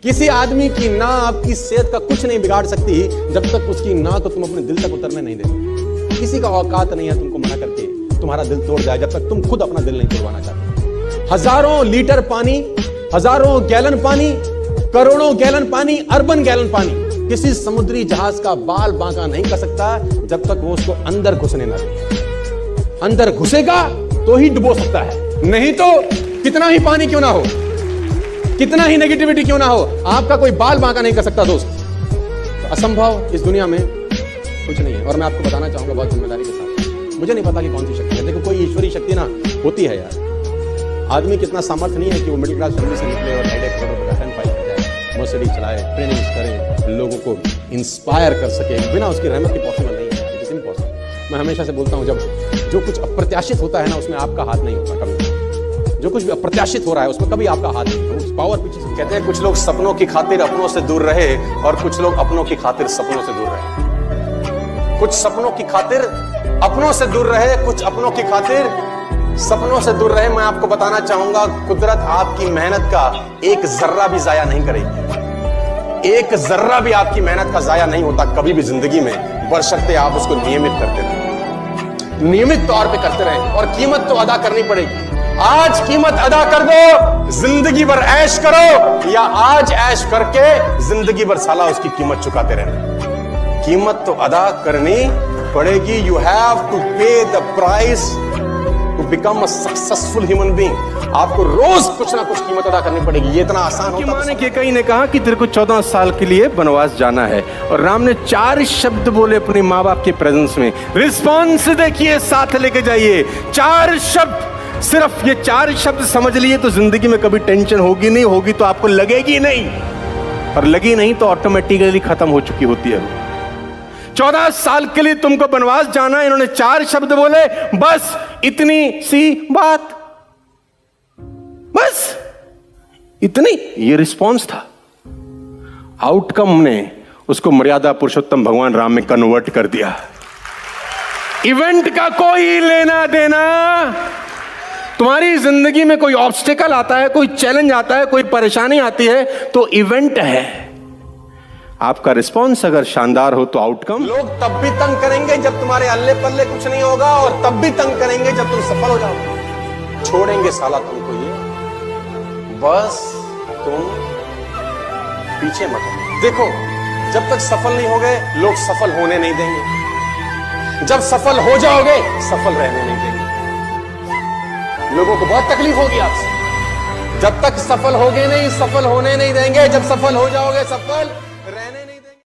किसी आदमी की ना आपकी सेहत का कुछ नहीं बिगाड़ सकती जब तक उसकी ना को तुम अपने दिल तक उतरने नहीं देते। किसी का औकात नहीं है तुमको मना करके तुम्हारा दिल तोड़ जाए जब तक तुम खुद अपना दिल नहीं तोड़वाना चाहते। हजारों लीटर पानी, हजारों गैलन पानी, करोड़ों गैलन पानी, अर्बन गैलन पानी किसी समुद्री जहाज का बाल बांका नहीं कर सकता जब तक वो उसको अंदर घुसने ना दे। अंदर घुसेगा तो ही डुबो सकता है, नहीं तो कितना ही पानी क्यों ना हो, कितना ही नेगेटिविटी क्यों ना हो, आपका कोई बाल बांका नहीं कर सकता दोस्त। तो असंभव इस दुनिया में कुछ नहीं है। और मैं आपको बताना चाहूंगा बहुत जिम्मेदारी के साथ, मुझे नहीं पता कि कौन सी शक्ति है। देखो कोई ईश्वरीय शक्ति ना होती है यार, आदमी कितना सामर्थ्य नहीं है कि वो मिडिल क्लास फैमिली से निकले और 2.5 करोड़ रुपए का 10 फाइल कर जाए, मर्सिडीज चलाए, ट्रेनिंग्स करे, लोगों को इंस्पायर कर सके, बिना उसकी रहमत की पॉसिबल नहीं है। It is impossible. मैं हमेशा से बोलता हूं, जब जो कुछ अप्रत्याशित होता है ना उसमें आपका हाथ नहीं होता कभी। जो कुछ भी अप्रत्याशित हो रहा है उसमें कभी आपका हाथ नहीं होता। पावर पीछे से कहते हैं कुछ लोग सपनों की खातिर अपनों से दूर रहे और कुछ लोग अपनों की खातिर सपनों से दूर रहे। कुछ सपनों की खातिर अपनों से दूर रहे, कुछ अपनों की खातिर सपनों से दूर रहे। मैं आपको बताना चाहूंगा कुदरत आपकी मेहनत का एक जर्रा भी जाया नहीं करेगी। एक जर्रा भी आपकी मेहनत का जाया नहीं होता कभी भी जिंदगी में, बशर्ते आप उसको नियमित करते रहे, नियमित तौर पे करते रहे। और कीमत तो अदा करनी पड़ेगी। आज कीमत अदा कर दो, जिंदगी भर ऐश करो, या आज ऐश करके जिंदगी भर साला उसकी कीमत चुकाते रहना। कीमत तो अदा करनी पड़ेगी। You have to pay the price to become a successful human being. आपको रोज कुछ ना कुछ कीमत अदा करनी पड़ेगी। ये इतना आसान होता माने कि कई ने कहा कि तेरे को 14 साल के लिए वनवास जाना है, और राम ने 4 शब्द बोले अपने माँ बाप के प्रेजेंस में। रिस्पॉन्स देखिए, साथ लेके जाइए। 4 शब्द, सिर्फ ये 4 शब्द समझ लिए तो जिंदगी में कभी टेंशन होगी नहीं, होगी तो आपको लगेगी नहीं, और लगी नहीं तो ऑटोमेटिकली खत्म हो चुकी होती है। 14 साल के लिए तुमको वनवास जाना है, इन्होंने 4 शब्द बोले, बस इतनी सी बात, बस इतनी, ये रिस्पॉन्स था। आउटकम ने उसको मर्यादा पुरुषोत्तम भगवान राम में कन्वर्ट कर दिया। इवेंट का कोई लेना देना, तुम्हारी जिंदगी में कोई ऑब्स्टिकल आता है, कोई चैलेंज आता है, कोई परेशानी आती है तो इवेंट है। आपका रिस्पॉन्स अगर शानदार हो तो आउटकम। लोग तब भी तंग करेंगे जब तुम्हारे अल्ले पल्ले कुछ नहीं होगा, और तब भी तंग करेंगे जब तुम सफल हो जाओगे। छोड़ेंगे साला तुमको ये, बस तुम पीछे मत देखो। जब तक सफल नहीं हो गए लोग सफल होने नहीं देंगे, जब सफल हो जाओगे सफल रहने नहीं देंगे। लोगों को बहुत तकलीफ होगी आपसे। जब तक सफल होगे नहीं, सफल होने नहीं देंगे, जब सफल हो जाओगे सफल रहने नहीं देंगे।